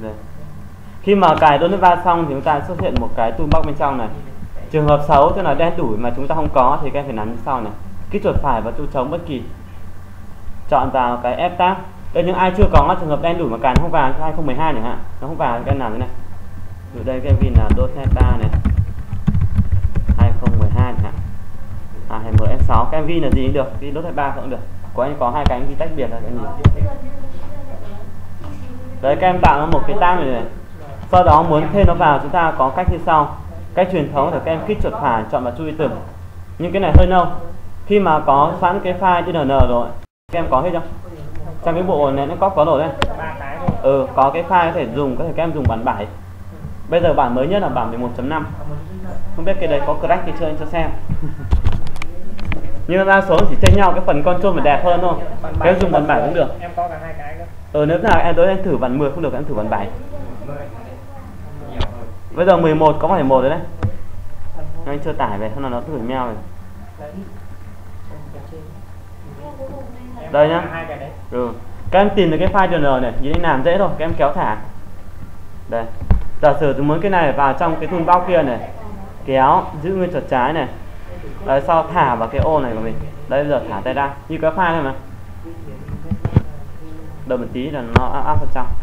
Đây. Khi mà cài .NET 3 xong thì chúng ta xuất hiện một cái toolbox bên trong này. Trường hợp xấu tức là đen đủi mà chúng ta không có thì các em phải làm như sau này. Kích chuột phải vào chỗ trống bất kỳ, chọn vào cái F tab. Đây, những ai chưa có trường hợp đen đủi mà cài nó không vào 2012 chẳng hạn, nó không vào, các em làm thế này. Ở đây cái pin là .NET 3 này 2012 chẳng hạn, hay MF6. Cái MV là gì cũng được, cái .NET 3 cũng được. Có anh có hai cái MV tách biệt là cái gì. Đấy, các em tạo ra một cái tab này. Sau đó muốn thêm nó vào, chúng ta có cách như sau. Cách truyền thống là các em kích chuột phải chọn vào chu item. Nhưng cái này hơi nâu. Khi mà có sẵn cái file .NN rồi, các em có hết không? Trong cái bộ này nó có rồi đấy. Có cái file có thể dùng, có thể các em dùng bản 7. Bây giờ bản mới nhất là bản 11.5. Không biết cái đấy có crack thì chưa anh cho xem. Nhưng đa số chỉ chênh nhau cái phần control mà đẹp hơn thôi. Các em dùng bản 7 cũng được. Em có cả hai cái cơ. Nếu nào em tới em thử bản 10 không được em thử bản 7. Bây giờ 11 có phải 1 rồi đấy. Anh chưa tải về, hôm nào nó thử mail này. Đây nhá. Các em tìm được cái file DNR này, nhìn anh làm dễ thôi, các em kéo thả. Đây. Giả sử tôi muốn cái này vào trong cái toolbox kia này, kéo giữ nguyên chuột trái này. Đấy, sau thả vào cái ô này của mình. Đây, bây giờ thả tay ra, như cái file này mà. Đợi một tí là nó áp vào trong.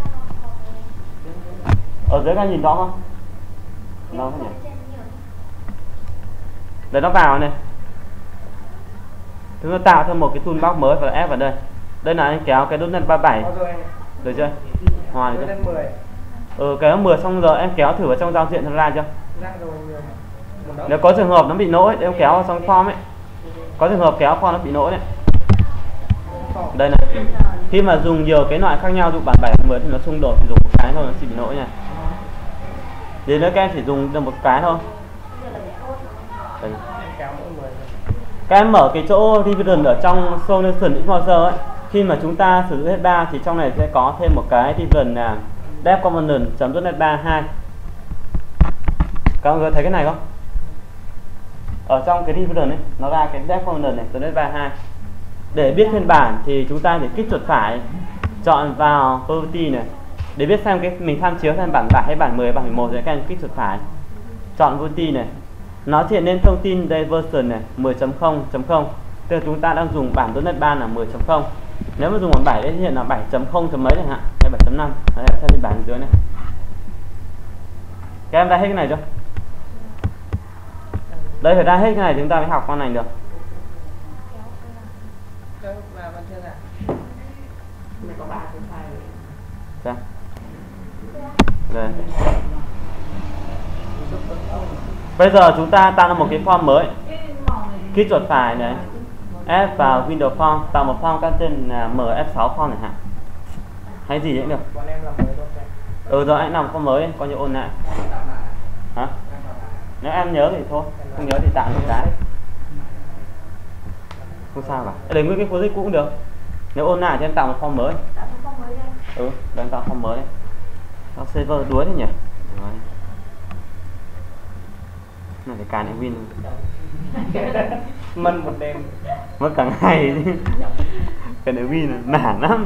Ở dưới các nhìn rõ không? Nó không nhỉ? Để nó vào này. Chúng ta tạo thêm một cái toolbox mới và ép vào đây. Đây là anh kéo cái .NET 37. Được chưa? Hòa được chưa? Kéo 10 xong giờ em kéo thử vào trong giao diện nó ra chưa? Nếu có trường hợp nó bị lỗi, em kéo vào trong form ấy. Có trường hợp kéo form nó bị lỗi này. Đây này. Khi mà dùng nhiều cái loại khác nhau, dụ bản 7 10 thì nó xung đột thì dùng một cái thôi nó chỉ bị lỗi này. Đến nữa các em chỉ dùng được một cái thôi. Đây. Các em mở cái chỗ division ở trong solution explorer ấy. Khi mà chúng ta sử dụng .NET 3 thì trong này sẽ có thêm một cái division là dev component.NET 3.2. Các bạn thấy cái này không? Ở trong cái division ấy nó ra cái dev component này .NET 3.2. Để biết phiên bản thì chúng ta phải kích chuột phải chọn vào property này. Để biết xem cái mình tham chiếu xem bản 7 hay bản 10, bản 11 thì các em kích chuột phải chọn property này. Nó hiện lên thông tin đây version này 10.0.0. Tức là chúng ta đang dùng bản .NET 3 là 10.0. Nếu mà dùng bản 7 thì hiện là 7.0 mấy chẳng hạn, hay 7.5. Đây là xem phiên bản dưới này. Các em ra hết cái này chưa? Đây phải ra hết cái này chúng ta mới học con này được. Đây. Bây giờ chúng ta tạo ra một cái form mới. Kích chuột phải này, add vào Windows Form, tạo một form các tên là MF6 form chẳng hạn. Hay gì cũng được. Rồi anh làm form mới, coi như ôn lại. Hả? Nếu em nhớ thì thôi, không nhớ thì tạo một cái. Không sao cả. Để nguyên cái project cũ cũng được. Nếu ôn lại thì em tạo một form mới. Đang tạo form mới. Nó server đuối thế nhỉ? Đấy. Này phải cài lại win. Mất một đêm. Mất cả ngày chứ. Cái này win nản lắm.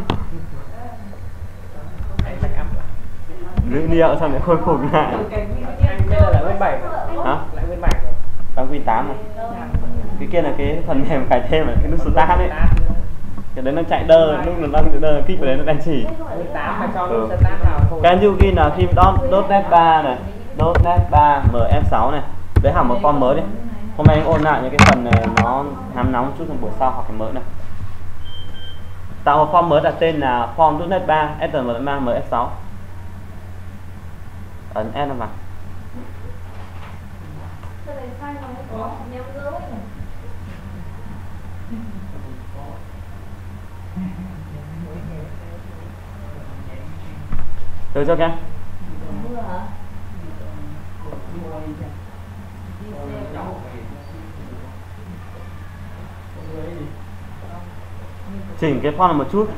Lữ liệu sao lại khôi phục lại. Bây giờ lại win 7. Hả? Lại win 7 rồi. Đang win 8 rồi. Cái kia là cái phần mềm cài thêm là cái nút start ấy. Cái đấy nó chạy đơ, lúc nó đang đơ kích vào đấy nó đang chỉ. Win 8 mà cho nút start vào thôi. Cái như ghi là khi .NET 3 này, .NET 3 MF6 này. Đấy hẳn một form mới đi. Hôm nay anh ôn lại những cái phần này nó nóng chút trong buổi sau học cái mới này. Tạo một form mới đặt tên là form .NET 3 STM3 MF6. Ấn S vào. Được chưa các em? Chỉnh cái font một chút.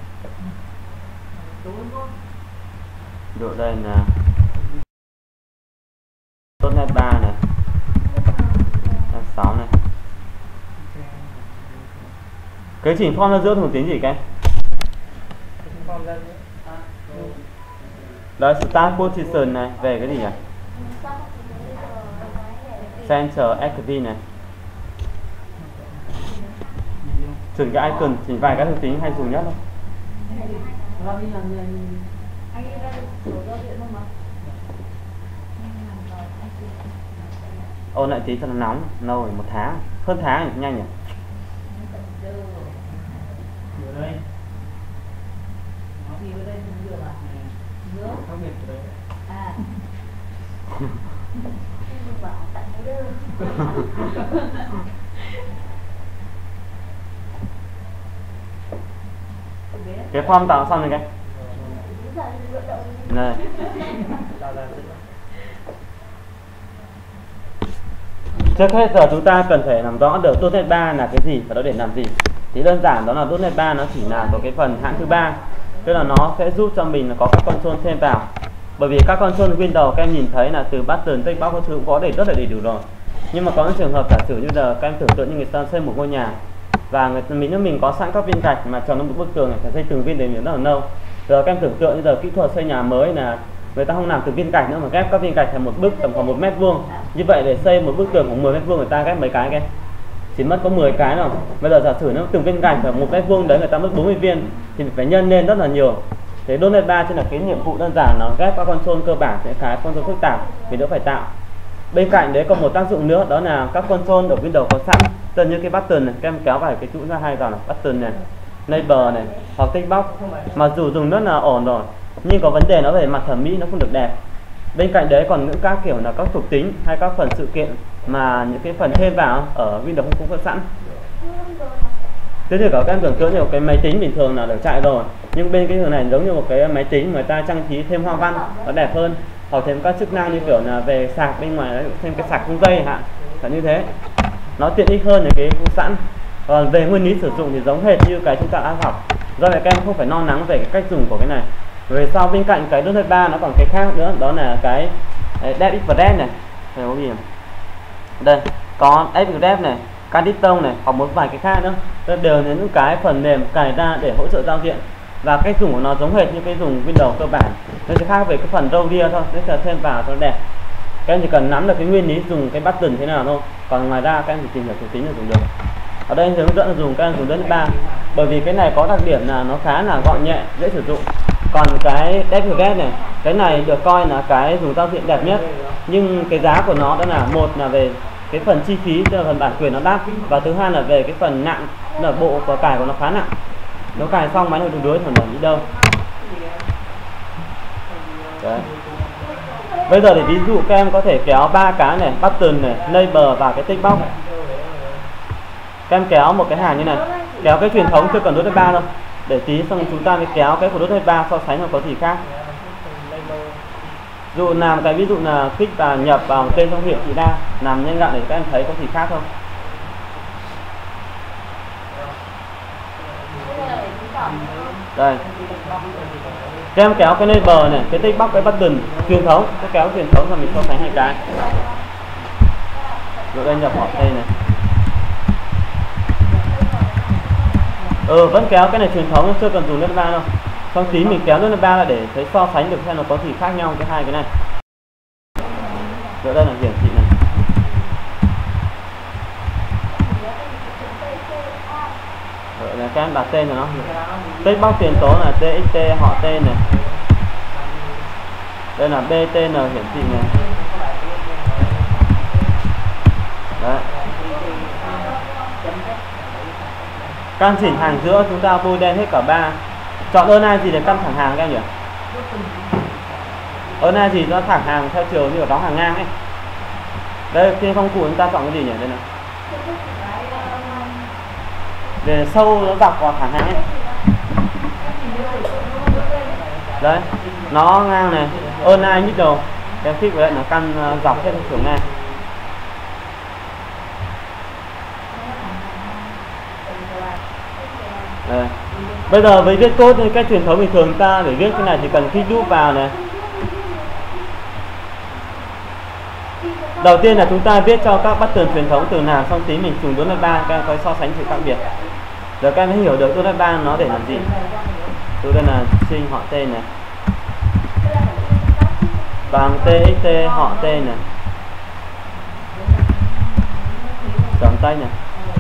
Độ đây là .NET 3 này, F6 này. Cái chỉnh font ở giữa thường tính gì các em? Đó, start position này, về cái gì nhỉ? Center activity này. Chỉnh cái icon, chỉnh vài cái thuộc tính hay dùng nhất thôi. Ôn lại tí cho nó nóng, lâu rồi 1 tháng, hơn tháng thì nhanh nhỉ. Cái form tạo xong rồi cái này. Trước hết giờ chúng ta cần phải làm rõ được .NET 3 là cái gì và nó để làm gì. Thì đơn giản đó là .NET 3 nó chỉ là có cái phần hãng thứ ba, tức là nó sẽ giúp cho mình là có các control thêm vào. Bởi vì các control Windows các em nhìn thấy là từ button, text box các thứ cũng có để rất là đầy đủ rồi. Nhưng mà có những trường hợp giả sử như giờ các em tưởng tượng như người ta xây một ngôi nhà và mình có sẵn các viên gạch mà tròn lên một bức tường này, phải xây từng viên đến rất là lâu. Giờ các em tưởng tượng như giờ kỹ thuật xây nhà mới là người ta không làm từ viên gạch nữa mà ghép các viên gạch thành một bức tầm khoảng 1 mét vuông. Như vậy để xây một bức tường khoảng 10 mét vuông người ta ghép mấy cái chỉ mất có 10 cái rồi. Bây giờ giả sử nó từng viên gạch khoảng 1 mét vuông đấy người ta mất 40 viên thì phải nhân lên rất là nhiều. Thế .NET 3 trên là cái nhiệm vụ đơn giản nó ghép các control cơ bản những cái control phức tạp thì đỡ phải tạo. Bên cạnh đấy còn một tác dụng nữa đó là các control ở Windows có sẵn, tần như cái button này, các em kéo vào cái chữ ra hai dòng này, button này, neighbor này hoặc text box, mặc dù dùng rất là ổn rồi nhưng có vấn đề nó về mặt thẩm mỹ nó không được đẹp. Bên cạnh đấy còn những các kiểu là các thuộc tính hay các phần sự kiện mà những cái phần thêm vào ở Windows cũng có sẵn. Thế thì các em tưởng tượng như một cái máy tính bình thường là được chạy rồi, nhưng bên cái thường này giống như một cái máy tính người ta trang trí thêm hoa văn nó đẹp hơn, hoặc thêm các chức năng như kiểu là về sạc bên ngoài đấy, thêm cái sạc không dây hả, là như thế nó tiện ích hơn những cái cũng sẵn. Còn về nguyên lý sử dụng thì giống hệt như cái chúng ta đã học, do vậy các em không phải lo lắng về cái cách dùng của cái này. Về sau bên cạnh cái .NET 3 nó còn cái khác nữa, đó là cái DevExpress này, phải có gì này? Đây có DevExpress này, Canditon này, hoặc một vài cái khác nữa, đều là những cái phần mềm cài ra để hỗ trợ giao diện và cách dùng của nó giống hệt như cái dùng Windows cơ bản, nó sẽ khác về cái phần râu ria thôi, nó sẽ thêm vào cho nó đẹp. Các em chỉ cần nắm được cái nguyên lý dùng cái button thế nào thôi, còn ngoài ra các em chỉ tìm hiểu thuộc tính là dùng được. Ở đây hướng dẫn là dùng các em dùng .NET 3, bởi vì cái này có đặc điểm là nó khá là gọn nhẹ, dễ sử dụng. Còn cái DevExpress này, cái này được coi là cái dùng giao diện đẹp nhất, nhưng cái giá của nó đó là một là về cái phần chi phí, tức là phần bản quyền nó đắt, và thứ hai là về cái phần nặng, là bộ của cài của nó khá nặng, nó cài xong máy nó đuối đuối thằng đi đâu. Đấy. Bây giờ để ví dụ các em có thể kéo 3 cái này, button này, neighbor và cái text box này. Các em kéo một cái hàng như này, kéo cái truyền thống chưa cần .NET 3 đâu, để tí xong chúng ta mới kéo cái của .NET 3 so sánh nó có gì khác. Dù làm cái ví dụ là kích và nhập vào tên trong hiển thị ra, làm nhanh gọn để các em thấy có gì khác không. Đây, các em kéo cái neighbor này, cái text box, cái button truyền thống, cái kéo truyền thống rồi mình so sánh hai cái. Rồi đây nhập họ tên này. Vẫn kéo cái này truyền thống, chưa cần dùng .NET 3 đâu. Xong tí mình kéo .NET 3 là để thấy so sánh được xem nó có gì khác nhau cái hai cái này. Rồi đây là hiển thị này. Rồi là các em đặt tên cho nó. Text box tiền tố là TXT họ tên này. Đây là BTN hiển thị này. Đấy. Căn chỉnh hàng giữa chúng ta bôi đen hết cả ba. Chọn ơn ai gì để căn thẳng hàng các em nhỉ? Ơn ai gì nó thẳng hàng theo chiều như ở đóng hàng ngang ấy. Đây trên công cụ chúng ta chọn cái gì nhỉ? Đây này. Để sâu nó dọc vào thẳng hàng ấy. Đấy, nó ngang này, ơn ai middle. Cái thích của đây nó căn dọc hết chiều ngang. Đây. Bây giờ với viết code thì cách truyền thống bình thường ta để viết cái này chỉ cần kích đúp vào này. Đầu tiên là chúng ta viết cho các button truyền thống từ nào, xong tí mình dùng .NET 3 các em có so sánh sự khác biệt. Rồi các em mới hiểu được .NET 3 nó để làm gì. Tôi đây là string họ tên này. bằng TXT họ tên này, chấm tay này.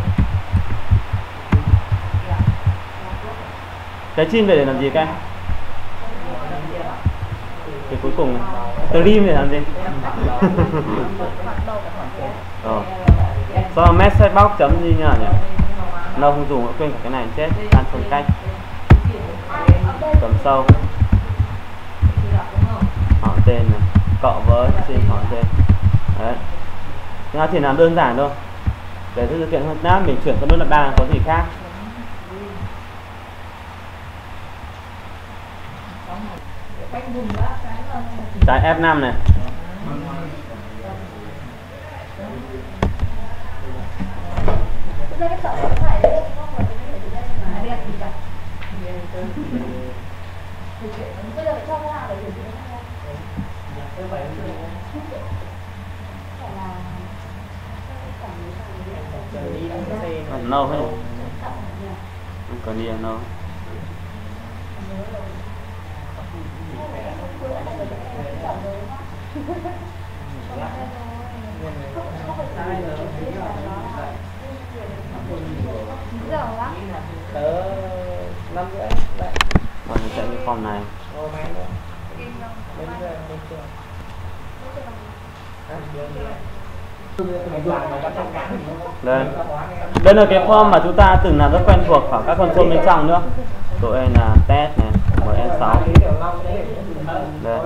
Cái chin về để làm gì các em? Cái cuối cùng này, stream để làm gì? Sau message box chấm gì nhỉ? Lâu không dùng, quên cả cái này chết, ăn phần cách. Chấm sâu. Họ tên này, cộng với xin họ tên. Đấy. Nó thì làm đơn giản thôi. Để thực hiện hơn nát mình chuyển sang nốt là 3 có gì khác. Trái F5 này. Nâu hết. Không cần đi nâu. Năm rưỡi. Rồi mình chạy cái phòng này. Đây là cái form mà chúng ta từng làm rất quen thuộc ở các console bên trong nữa. Tụi em là test này, MS6. Đây.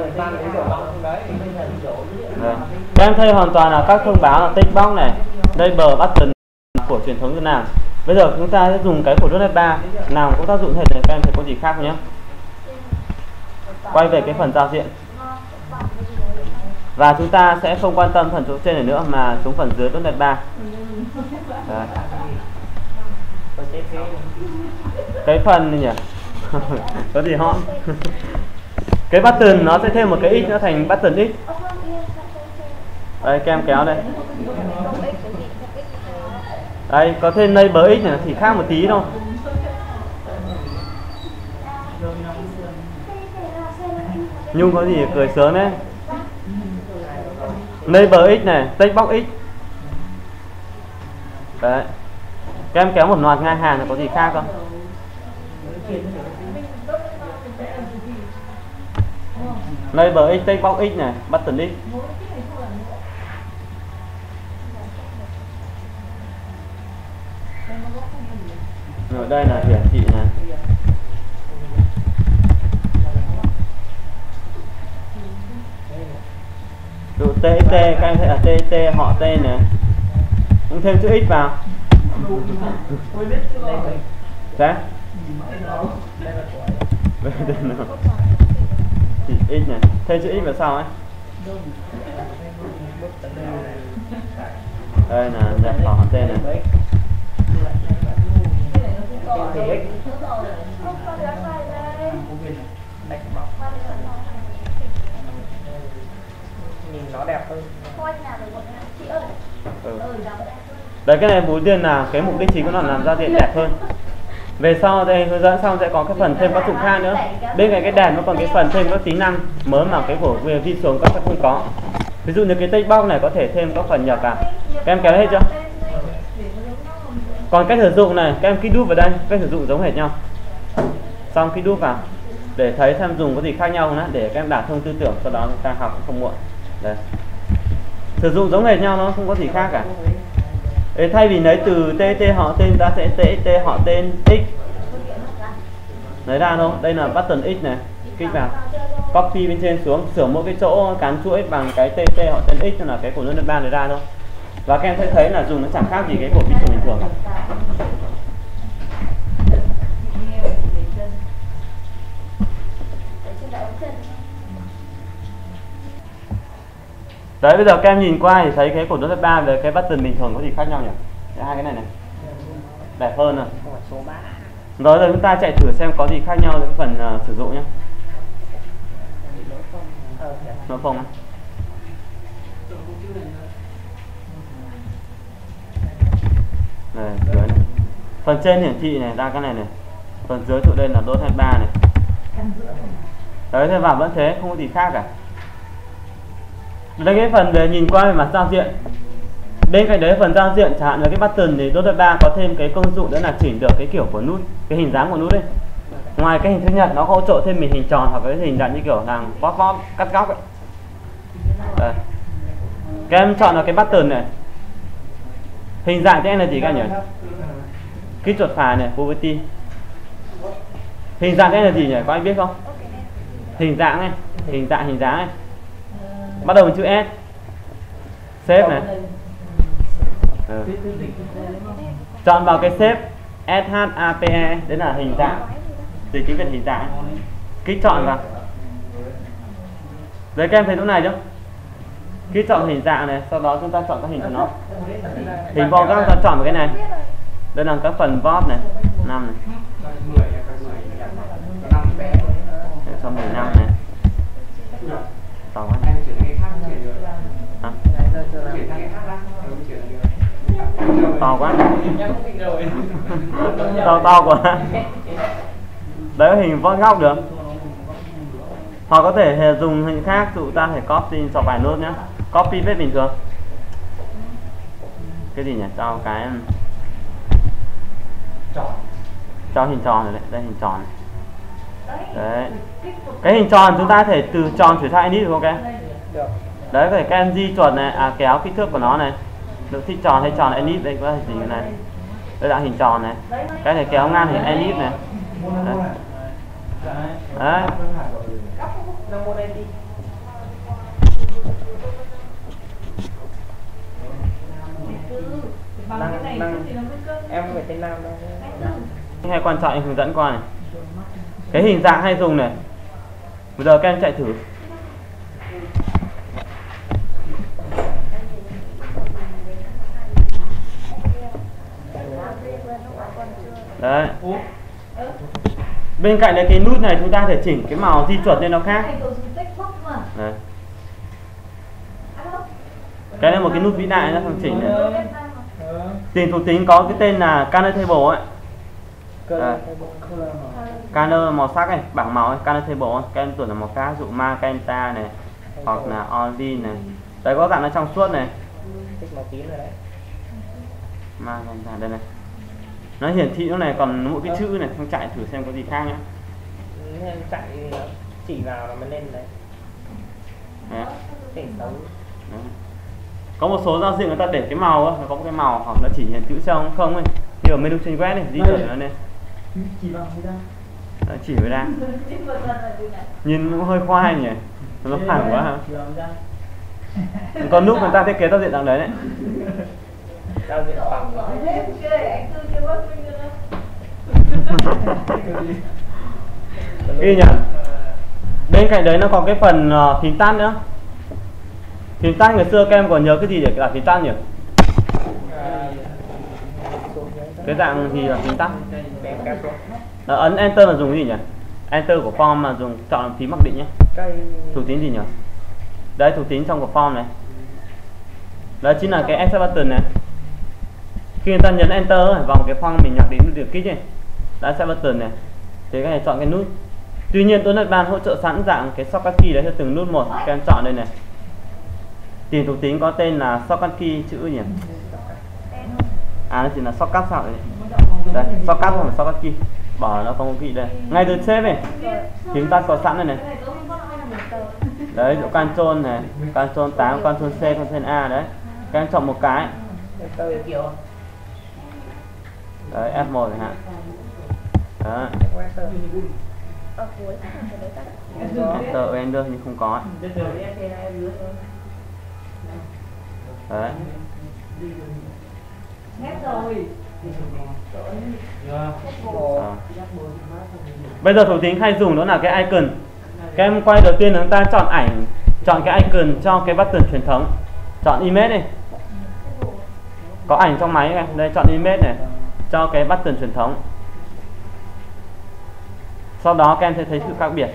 Đây. Các em thấy hoàn toàn là các thông báo là tick box này, label button của truyền thống Việt Nam. Bây giờ chúng ta sẽ dùng cái của .NET 3 nào cũng tác dụng hết này, các em thấy có gì khác không nhé? Quay về cái phần giao diện. Và chúng ta sẽ không quan tâm phần chỗ trên này nữa mà xuống phần dưới .NET 3. Đấy. Cái phần này nhỉ? Có gì họ? Cái button nó sẽ thêm một cái x, nó thành button x. Đây, kem kéo đây. Đây, có thêm label x này thì khác một tí thôi. Nhung có gì cười sướng đấy. Label x này, text box x. Đấy. Các em kéo một loạt ngang hàng thì có gì khác không? Label x, text box x này, button x. Rồi đây là hiển thị này. Dụ TXT, các em thấy là TXT họ tên này. Cũng thêm chữ x vào. Thế? Chỉ x này, thêm chữ x vào sau ấy. Đây là nhập họ tên này. Nhìn nó đẹp hơn. Đấy, cái này đầu tiên là cái mục đích chính của nó là làm giao diện đẹp hơn. Về sau đây hướng dẫn xong sẽ có cái phần thêm các dụng khác nữa. Bên cạnh cái đèn nó còn cái phần thêm các tính năng mới mà cái của Visual các không có. Ví dụ như cái text box này có thể thêm các phần nhập vào. Các em kéo hết chưa? Còn cách sử dụng này, các em kích đúp vào đây, cách sử dụng giống hệt nhau. Xong kích đúp vào để thấy xem dùng có gì khác nhau nữa, để các em đả thông tư tưởng, sau đó chúng ta học cũng không muộn. Đây. Sử dụng giống hệt nhau, nó không có gì khác cả. Để thay vì lấy từ TT họ tên ta sẽ TT họ tên x. Lấy ra thôi, đây là button x này, kích vào. Copy bên trên xuống, sửa mỗi cái chỗ cán chuỗi bằng cái TT họ tên x, là cái của .NET 3 lấy ra thôi. Và các em sẽ thấy là dùng nó chẳng khác gì cái của Visual bình thường. Đấy, bây giờ các em nhìn qua thì thấy cái của .NET 3 với cái button bình thường có gì khác nhau nhỉ? Hai cái này này đẹp hơn rồi. Rồi chúng ta chạy thử xem có gì khác nhau với cái phần sử dụng nhé. Nó không. Này, dưới này. Phần trên hiển thị này ra cái này này. Phần dưới tụi đây là .NET 3 này. Đấy, thì vào vẫn thế, không có gì khác cả. Đây cái phần về nhìn qua về mặt giao diện. Bên cạnh đấy phần giao diện chẳng hạn là cái button thì .NET 3 có thêm cái công dụng nữa là chỉnh được cái kiểu của nút, cái hình dáng của nút đấy. Ngoài cái hình thức nhật nó hỗ trợ thêm mình hình tròn hoặc cái hình dạng như kiểu hàng pop cắt góc ấy. Đây. Các em chọn là cái button này. Hình dạng thế này là gì các em nhỉ? Kích chuột phải này, property. Hình dạng thế là gì nhỉ? Có anh biết không? Hình dạng này, hình dáng này. Bắt đầu bằng chữ S. Shape này. Chọn vào cái shape SHAPE, đấy là hình dạng. Thì chính là hình dạng. Kích chọn vào. Đấy các em thấy chỗ này chưa? Kích chọn hình dạng này, sau đó chúng ta chọn các hình của nó. Hình vòng các ta chọn vào cái này. Đây là các phần vót này, 5 này. Cho 15 này. To quá. To quá. To quá. Đấy hình vót góc được. Hoặc có thể dùng hình khác, dụ ta thể copy cho vài nốt nhé. Copy paste bình thường. Cái gì nhỉ? Cho cái cho hình tròn này, đây hình tròn này. Đấy. Cái hình tròn chúng ta thể từ tròn chuyển sang edit được không các em? Đấy, có thể các em di chuột này, kéo kích thước của nó này. Được thích tròn hay tròn edit, đây có gì này. Đây là hình tròn này. Cái này kéo ngang hình edit này. Đấy. Đấy. Em phải tên Nam đâu. Hay quan trọng anh hướng dẫn qua này. Cái hình dạng hay dùng này. Bây giờ các em chạy thử. Đấy. Bên cạnh cái nút này chúng ta thể chỉnh cái màu di chuột lên nó khác. Đấy. Cái này một cái nút vĩ đại nó thằng chỉnh này. Tiền thuộc tính có cái tên là Color Table ấy. Color màu sắc này, bảng màu ấy, Color Table ấy. Các em tưởng là màu khác, dụ magenta này, hoặc là orange này. Đấy có dạng nó trong suốt này. Magenta đây này. Nó hiển thị lúc này còn mỗi cái chữ này, không chạy thử xem có gì khác nhá. Chạy chỉ vào là mới lên đấy. Có một số giao diện người ta để cái màu á, nó có một cái màu hoặc nó chỉ hiển chữ trong không ấy. Như ở menu trên web này, di chuyển nó lên. Chỉ vào cái ra. Chỉ vào ra. Nhìn cũng hơi khoai nhỉ. Nó phản quá hả? Còn lúc người ta thiết kế giao diện dạng đấy đấy. Giao diện phẳng. Ghi nhỉ. Bên cạnh đấy nó có cái phần phím tắt nữa. Phím tắt ngày xưa các em còn nhớ cái gì để là phím tắt nhỉ? Cái dạng gì là phím tắt? Ấn Enter là dùng cái gì nhỉ? Enter của form mà dùng chọn phím mặc định nhé. Thuộc tính gì nhỉ? Đây thuộc tính trong của form này. Đó chính là cái Accept button này. Khi người ta nhấn Enter vào một cái form mình nhạc đến được kích này. Đó Accept button này. Thì các em chọn cái nút. Tuy nhiên .NET 3 hỗ trợ sẵn dạng cái shortcut key đấy theo từng nút một. Các em chọn đây này. Tiền thuộc tính có tên là shortcut key chữ nhỉ? Nó chỉ là shortcut sao đấy. Đây, shortcut hoặc là shortcut key. Bỏ nó không có vị đây. Ngay từ save này. Phím tắt có sẵn đây này. Đấy, chỗ Ctrl này, Ctrl 8, Ctrl C, Ctrl A đấy. Các em chọn một cái. Đấy, F1 chẳng hạn. Đó. Enter, Enter nhưng không có. Đấy. Bây giờ thuộc tính hay dùng đó là cái icon. Các em quay đầu tiên chúng ta chọn ảnh, chọn cái icon cho cái button truyền thống. Chọn image này. Có ảnh trong máy này, đây chọn image này cho cái button truyền thống. Sau đó các em sẽ thấy sự khác biệt.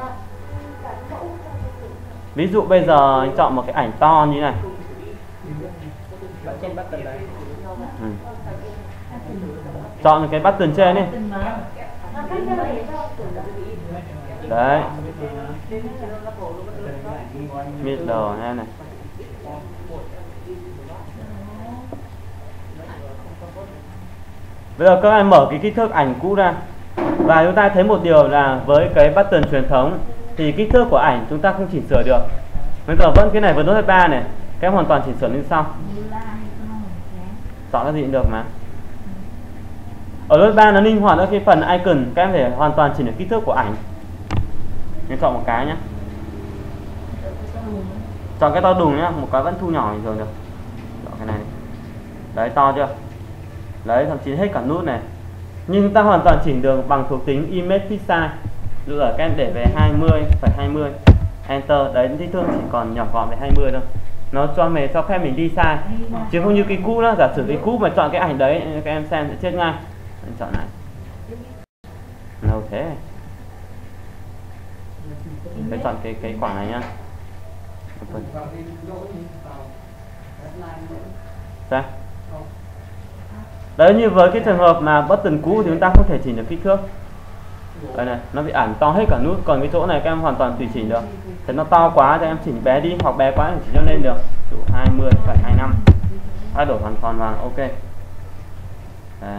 Ví dụ bây giờ anh chọn một cái ảnh to như này. Chọn cái button trên này. Đấy. Middle này này. Bây giờ các bạn mở cái kích thước ảnh cũ ra và chúng ta thấy một điều là với cái button truyền thống thì kích thước của ảnh chúng ta không chỉnh sửa được. Bây giờ vẫn cái này với Note 3 này, các em hoàn toàn chỉnh sửa như sau. Chọn cái gì cũng được mà. Ở Note 3 nó linh hoạt ở cái phần icon, các em thể hoàn toàn chỉnh được kích thước của ảnh. Nên chọn một cái nhé. Chọn cái to đùng nhá, một cái vẫn thu nhỏ bình thường được. Chọn cái này. Đấy, to chưa? Đấy, thậm chí hết cả nút này. Nhưng chúng ta hoàn toàn chỉnh được bằng thuộc tính image fit size. Ví dụ là các em để về 20,20 enter, đấy kích thước chỉ còn nhỏ gọn về 20 thôi. Nó cho phép mình đi sai, chứ không như cái cũ đó. Giả sử cái cũ mà chọn cái ảnh đấy các em xem sẽ chết ngay. Mình chọn này. Đâu thế? Phải chọn cái quả này nhá. Đây. Đấy, như với cái trường hợp mà button cũ thì chúng ta không thể chỉnh được kích thước. Đây này, nó bị ảnh to hết cả nút, còn cái chỗ này các em hoàn toàn tùy chỉnh được. Thế nó to quá thì em chỉnh bé đi, hoặc bé quá thì chỉ cho lên được. 20,25. Thay đổi hoàn toàn vào ok. Đấy.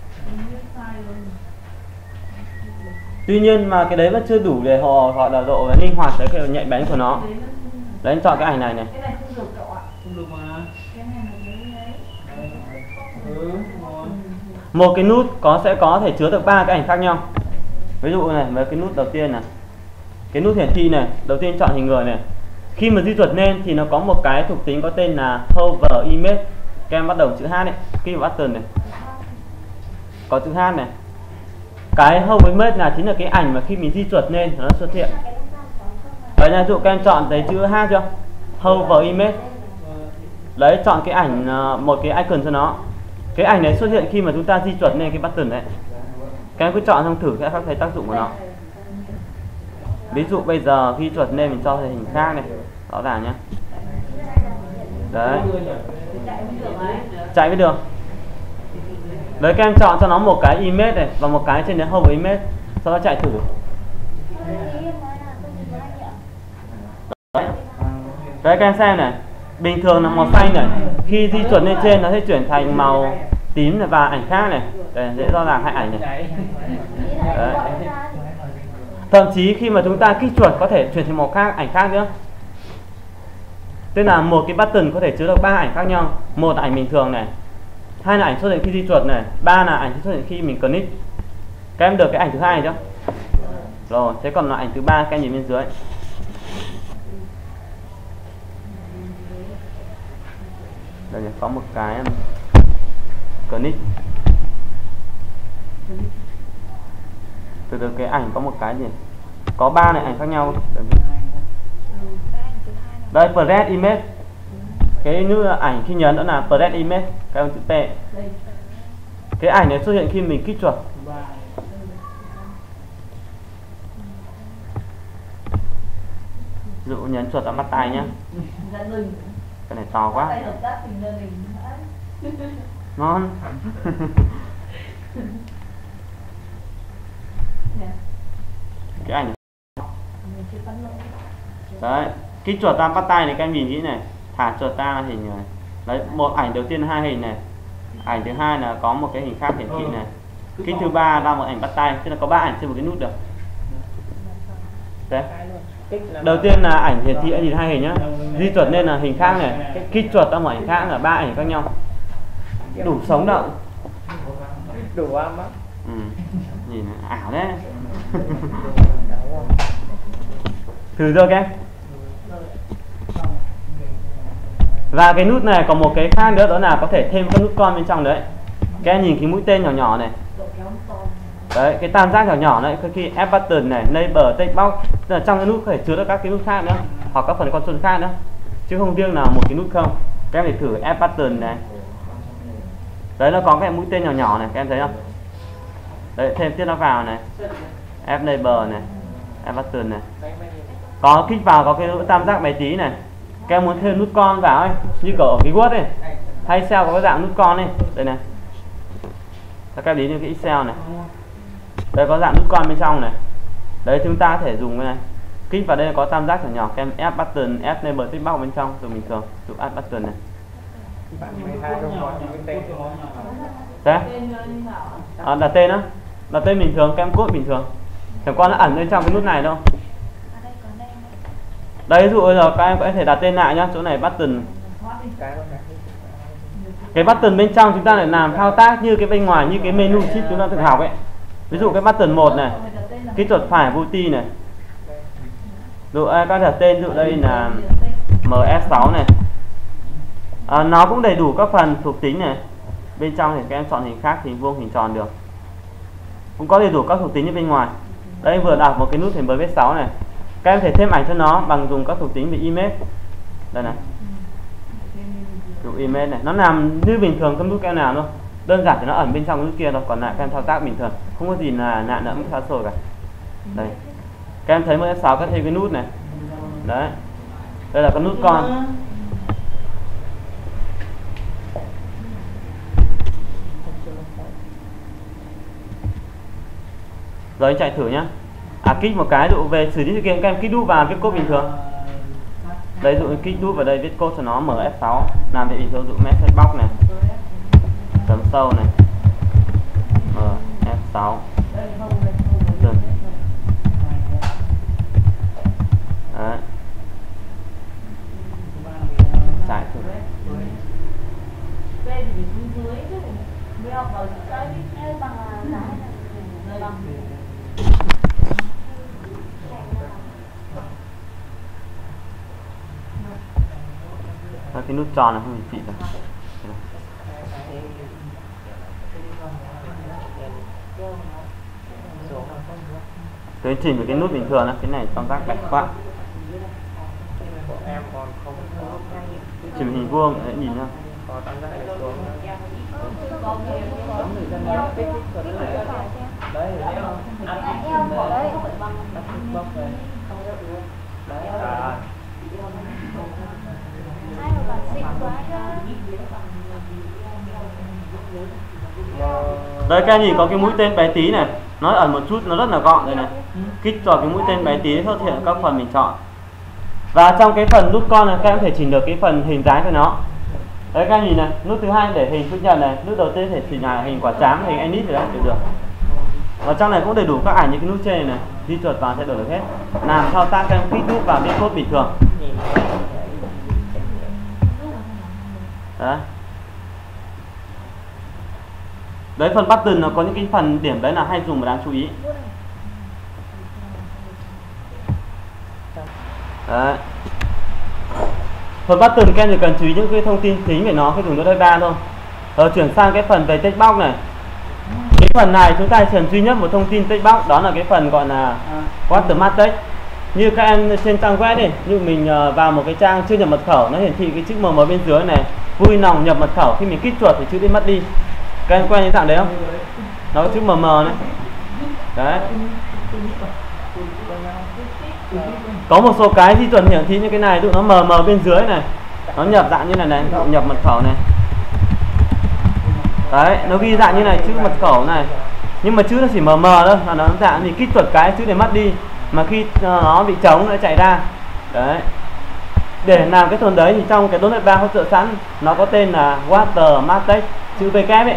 Tuy nhiên mà cái đấy vẫn chưa đủ để họ gọi là độ linh hoạt đấy, cái nhạy bén của nó. Đấy, em chọn cái ảnh này này. Cái này không được cậu ạ. Không được mà. Cái này là đấy. Một cái nút sẽ có thể chứa được 3 cái ảnh khác nhau. Ví dụ này, với cái nút đầu tiên này, cái nút hiển thị này, đầu tiên chọn hình người này. Khi mà di chuột lên thì nó có một cái thuộc tính có tên là hover image. Các em bắt đầu chữ H đấy, khi vào button này có chữ H này. Cái hover image là chính là cái ảnh mà khi mình di chuột lên nó xuất hiện. Đấy nha, ví dụ các em chọn thấy chữ H chưa? Hover image. Đấy, chọn cái ảnh, một cái icon cho nó. Cái ảnh này xuất hiện khi mà chúng ta di chuột lên cái button đấy. Các em cứ chọn xong thử sẽ thấy tác dụng của nó. Ví dụ bây giờ khi chuột lên mình cho thấy hình khác này, rõ ràng nhé. Đấy, chạy với đường. Đấy, các em chọn cho nó một cái image này và một cái trên đấy hover image, sau đó chạy thử. Đấy, các em xem này, bình thường là màu xanh này, khi di chuột lên trên nó sẽ chuyển thành màu tím này và ảnh khác này. Đây, dễ rõ ràng hai ảnh này. Đấy. Thậm chí khi mà chúng ta kích chuột có thể chuyển thành màu khác, ảnh khác nữa. Tức là một cái button có thể chứa được 3 ảnh khác nhau. Một là ảnh bình thường này, hai là ảnh xuất hiện khi di chuột này, ba là ảnh xuất hiện khi mình click. Các em được cái ảnh thứ hai chưa? Rồi, thế còn là ảnh thứ ba, các em nhìn bên dưới. Đây có một cái click. Từ cái ảnh có một cái gì? Có 3 này ảnh khác nhau. Đây, press image. Cái như ảnh khi nhấn đó là press image, các em chữ P. Cái ảnh này xuất hiện khi mình kích chuột. Ví dụ nhấn chuột vào bắt tay nhá. Cái này to quá. Ngon. Cái ảnh đấy, kích chuột ra bắt tay này, các em nhìn kỹ này, thả chuột ra hình này. Đấy, một ảnh đầu tiên 2 hình này, ảnh thứ hai là có một cái hình khác hiển thị này, kích thứ ba ra một ảnh bắt tay, tức là có 3 ảnh trên một cái nút được. Đấy, đầu tiên là ảnh hiển thị nhìn 2 hình nhá, di chuột lên là hình khác này, kích chuột ra một ảnh khác là 3 ảnh khác nhau. Đủ sống động, đủ âm á. Nhìn ảo đấy. Thử chưa các em? Và cái nút này còn một cái khác nữa, đó là có thể thêm các nút con bên trong đấy. Các em nhìn cái mũi tên nhỏ nhỏ này. Đấy, cái tam giác nhỏ nhỏ này, khi F button này, label, text box, tức là trong cái nút có thể chứa được các cái nút khác nữa, hoặc các phần control khác nữa, chứ không riêng là một cái nút không. Các em để thử F button này. Đấy, nó có cái mũi tên nhỏ nhỏ này, các em thấy không? Đấy, thêm tiếp nó vào này, F label này, F button này. Có kích vào có cái tam giác bé tí này. Các em muốn thêm nút con vào ấy, như kiểu ở cái Word này, hay Excel có cái dạng nút con này, đây này. Các em lý như cái Excel này. Đây có dạng nút con bên trong này. Đấy, chúng ta có thể dùng cái này. Kích vào đây có tam giác nhỏ nhỏ, các em ép button, ép lên bờ tích box bên trong từ bình thường, dụ add button này. Thế? Đặt tên á, đặt tên bình thường, các em code bình thường. Chẳng qua nó ẩn bên trong cái nút này đâu. Đây ví dụ bây giờ các em có thể đặt tên lại nhá, chỗ này button. Cái button bên trong chúng ta lại làm thao tác như cái bên ngoài, như cái menu sheet chúng ta từng học ấy. Ví dụ cái button 1 này, kỹ thuật phải booty này. Dụ các đặt tên, dụ đây là MS6 này. Nó cũng đầy đủ các phần thuộc tính này. Bên trong thì các em chọn hình khác, hình vuông, hình tròn được. Cũng có đầy đủ các thuộc tính như bên ngoài. Đây vừa đặt một cái nút hình MS6 này. Các em thể thêm ảnh cho nó bằng dùng các thuộc tính về image. Đây này. Dụ image này, nó làm như bình thường trong nút các em nào thôi. Đơn giản thì nó ẩn bên trong cái nút kia thôi, còn lại các em thao tác bình thường, không có gì là lạ lẫm xa xôi cả. Đây. Các em thấy MS6 có thêm cái nút này. Đấy. Đây là cái nút con. Rồi anh chạy thử nhá. Kích một cái dụ về xử lý sự kiện, các em kích đúp vào viết code bình thường. Đây dụ kích đúp vào đây viết code cho nó MS6, làm việc bình thường, dụ message box này, chấm sâu này, MS6. Đấy. Chạy thử. Cái nút tròn này không hiển thị được. Tôi chỉnh về cái nút bình thường đó, cái này tam giác bạch quá. Chỉ hình vuông để nhìn nhá. Đây các em nhìn có cái mũi tên bé tí này, nó ẩn một chút, nó rất là gọn đây này. Kích vào cái mũi tên bé tí xuất hiện các phần mình chọn. Và trong cái phần nút con này các em có thể chỉnh được cái phần hình dáng của nó. Đấy các em nhìn này, nút thứ hai để hình phức nhận này, nút đầu tiên thể chỉnh là hình quả trám, hình edit thì đã được. Và trong này cũng đầy đủ các ảnh như cái nút trên này, này. Di chuột vào sẽ đổi được hết. Làm thao tác các em kích nút vào viết code bình thường. Đấy. Đấy, phần button nó có những cái phần điểm đấy là hay dùng và đáng chú ý. Đấy. Phần button các em chỉ cần chú ý những cái thông tin chính về nó khi dùng nút 3 thôi. Rồi chuyển sang cái phần về text box này. Cái phần này chúng ta cần duy nhất một thông tin text box, đó là cái phần gọi là watermark text. Như các em trên trang web đi, như mình vào một cái trang chưa nhập mật khẩu, nó hiển thị cái chữ MM bên dưới này, vui lòng nhập mật khẩu, khi mình kích chuột thì chữ đi mất đi. Các em quen những dạng đấy không? Nó có chữ MM này. Đấy. Có một số cái di chuẩn hiển thị như cái này, tụi nó MM bên dưới này, nó nhập dạng như này này, nhập mật khẩu này. Đấy, nó ghi dạng như này, chữ mật khẩu này. Nhưng mà chữ nó chỉ MM thôi, nó dạng thì kích chuột cái chữ để mất đi. Mà khi nó bị trống nó chạy ra. Đấy. Để làm cái thuần đấy thì trong cái .NET 3 hỗ trợ sẵn, nó có tên là watermark text, chữ V kép ấy.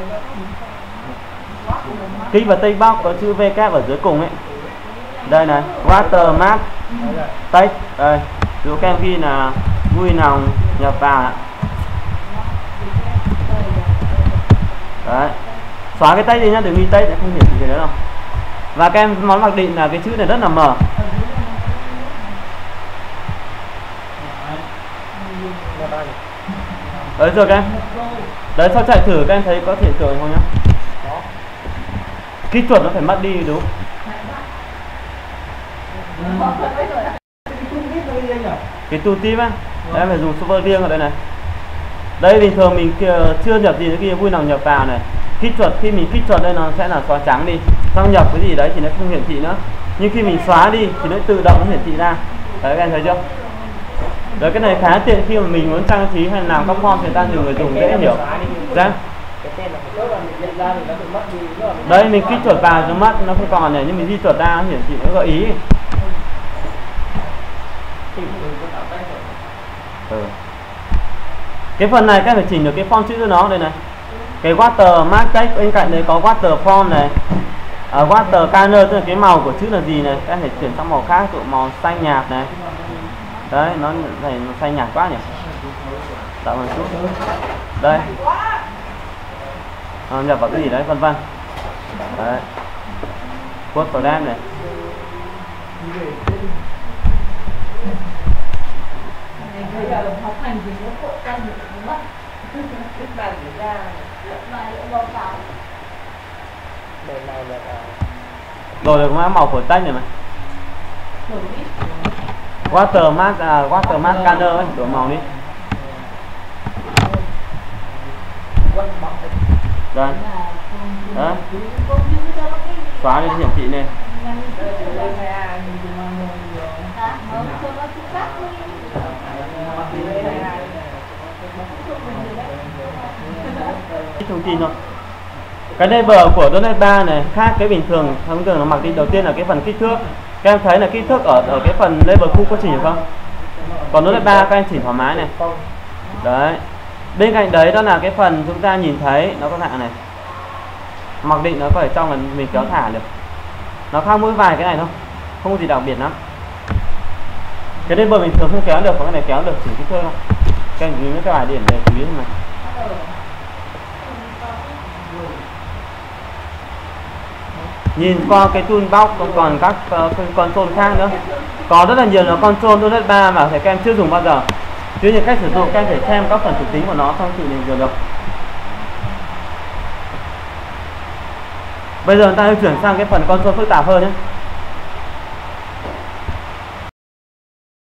Kích vào text box có chữ V kép ở dưới cùng ấy. Đây này, watermark text. Đây, dù các em ghi là vui lòng nhập vào ạ. Đấy. Xóa cái text đi nhá, đừng ghi text, không hiển thị cái đấy đâu. Và các em món mặc định là cái chữ này rất là mờ. Đấy rồi các em. Đấy, sau chạy thử các em thấy có thể tưởng không nhá. Kích chuột nó phải mất đi đúng. Cái tooltip á, em phải dùng server riêng ở đây này. Đây bình thường mình chưa nhập gì kia, vui lòng nhập vào này. Kích chuột, khi mình kích chuột đây nó sẽ là xóa trắng đi. Xong nhập cái gì đấy thì nó không hiển thị nữa. Nhưng khi mình xóa đi thì nó tự động nó hiển thị ra. Đấy các em thấy chưa? Đấy, cái này khá tiện khi mà mình muốn trang trí hay làm các form thì ta nhiều người dùng dễ hiểu. Đấy. Đấy, mình kích chuột vào nó mất, nó không còn này, nhưng mình di chuột ra nó hiển thị nó gợi ý. Cái phần này các phải chỉnh được cái font chữ cho nó đây này. Cái watermark text bên cạnh đấy có water font này, water color tức là cái màu của chữ là gì này, các phải chuyển sang màu khác, tụ màu xanh nhạt này. Đấy, nó xanh nhạt quá nhỉ. Tạo một chút. Đây. Nhập vào cái gì đấy vân vân. Đấy. Code for them này. Học hành thì nó cốt cân được mất. Bài để ra bài báo cáo. Đây này là Rồi được màu phổi tách này mà. Watermark color ấy, đổi màu đi. Đây. Đó. Xóa lên hiển thị này. Thông tin thôi. Cái neighbor của .NET 3 này khác cái bình thường, thông thường nó mặc định đầu tiên là cái phần kích thước. Các em thấy là kích thước ở cái phần label khu có chỉnh được không? Còn .NET 3 các em chỉnh thoải mái này. Đấy. Bên cạnh đấy đó là cái phần chúng ta nhìn thấy nó có dạng này. Mặc định nó có ở trong là mình kéo thả được. Nó khác mỗi vài cái này thôi, không có gì đặc biệt lắm. Cái neighbor bình thường không kéo được, còn cái này kéo được, chỉnh kích thước không? Các em nhìn cái bài điểm để chú ý này. Nhìn qua cái toolbox còn các console khác nữa. Có rất là nhiều là console .NET 3 mà các em chưa dùng bao giờ. Chứ như cách sử dụng các em phải xem các phần thuộc tính của nó xong tự mình được. Bây giờ ta chuyển sang cái phần console phức tạp hơn nhé.